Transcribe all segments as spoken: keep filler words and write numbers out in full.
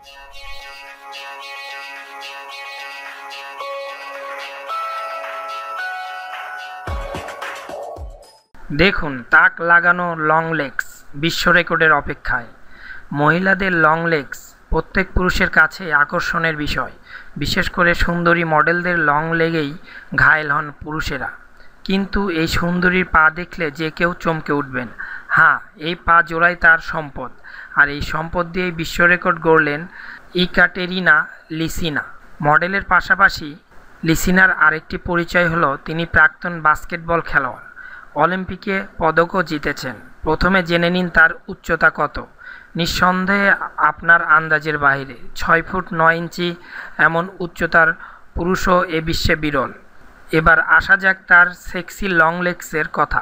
দেখুন তাক লাগানো লং লেগস বিশ্ব রেকর্ডের অপেক্ষায়। মহিলাদের লং লেগস প্রত্যেক পুরুষের কাছে আকর্ষণের বিষয়, বিশেষ করে সুন্দরী মডেলদের লং লেগেই ঘায়েল হন পুরুষেরা। কিন্তু এই সুন্দরীর পা দেখলে যে কেউ চমকে উঠবেন। হ্যাঁ, এই পা জোড়াই তার সম্পদ, আর এই সম্পদ দিয়েই বিশ্ব রেকর্ড গড়লেন ইকাটেরিনা লিসিনা। মডেলের পাশাপাশি লিসিনার আরেকটি পরিচয় হলো তিনি প্রাক্তন বাস্কেটবল খেলোয়াড়, অলিম্পিকে পদকও জিতেছেন। প্রথমে জেনে নিন তার উচ্চতা কত। নিঃসন্দেহে আপনার আন্দাজের বাইরে, ছয় ফুট নয় ইঞ্চি এমন উচ্চতার পুরুষও এ বিশ্বে বিরল। এবার আসা যাক তার সেক্সি লং লেগসের কথা।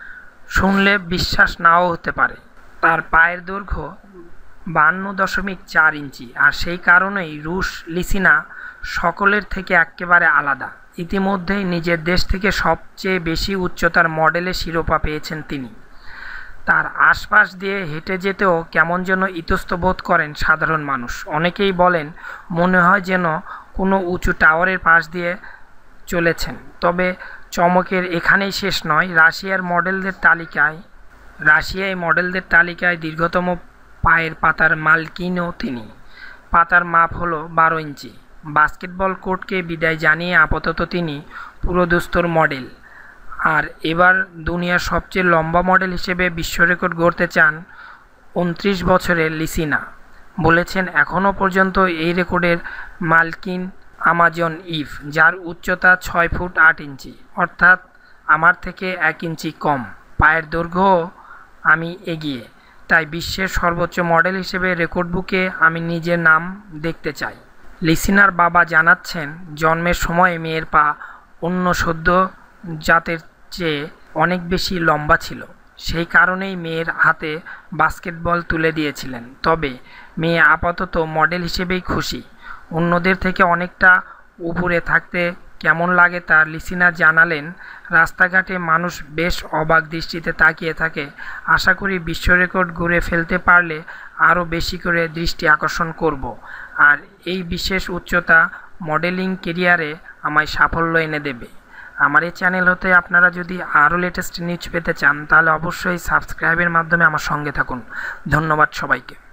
শুনলে বিশ্বাস নাও হতে পারে। তার পায়ের দৈর্ঘ্য বান্ন দশমিক চার ইঞ্চি, আর সেই কারণেই রুশ লিসিনা সকলের থেকে একেবারে আলাদা। ইতিমধ্যেই নিজের দেশ থেকে সবচেয়ে বেশি উচ্চতার মডেলের শিরোপা পেয়েছেন তিনি। তার আশপাশ দিয়ে হেঁটে যেতেও কেমন যেন ইতস্তত বোধ করেন সাধারণ মানুষ। অনেকেই বলেন মনে হয় যেন কোনো উঁচু টাওয়ারের পাশ দিয়ে চলেছেন। তবে চমকের এখানেই শেষ নয়। রাশিয়ার মডেলদের তালিকায় রাশিয়ায় মডেলদের তালিকায় দীর্ঘতম পায়ের পাতার মালকিনও তিনি। পাতার মাপ হলো বারো ইঞ্চি। বাস্কেটবল কোর্টকে বিদায় জানিয়ে আপাতত তিনি পুরোদস্তুর মডেল। আর এবার দুনিয়ার সবচেয়ে লম্বা মডেল হিসেবে বিশ্ব রেকর্ড গড়তে চান উনত্রিশ বছরের লিসিনা। বলেছেন এখনও পর্যন্ত এই রেকর্ডের মালকিন আমাজন ইভ, যার উচ্চতা ছয় ফুট আট ইঞ্চি, অর্থাৎ আমার থেকে এক ইঞ্চি কম। পায়ের দৈর্ঘ্যও আমি এগিয়ে, তাই বিশ্বের সর্বোচ্চ মডেল হিসেবে রেকর্ড বুকে আমি নিজের নাম দেখতে চাই। লিসিনার বাবা জানাচ্ছেন জন্মের সময় মেয়ের পা অন্য সদ্য জাতের চেয়ে অনেক বেশি লম্বা ছিল, সেই কারণেই মেয়ের হাতে বাস্কেটবল তুলে দিয়েছিলেন। তবে মেয়ে আপাতত মডেল হিসেবেই খুশি। অন্যদের থেকে অনেকটা উপরে থাকতে কেমন লাগে তা লিসিনা জানালেন। রাস্তাঘাটে মানুষ বেশ অবাক দৃষ্টিতে তাকিয়ে থাকে। আশা করি বিশ্ব রেকর্ড গড়ে ফেলতে পারলে আরও বেশি করে দৃষ্টি আকর্ষণ করব, আর এই বিশেষ উচ্চতা মডেলিং কেরিয়ারে আমায় সাফল্য এনে দেবে। আমার এই চ্যানেল হতে আপনারা যদি আরও লেটেস্ট নিউজ পেতে চান তাহলে অবশ্যই সাবস্ক্রাইবের মাধ্যমে আমার সঙ্গে থাকুন। ধন্যবাদ সবাইকে।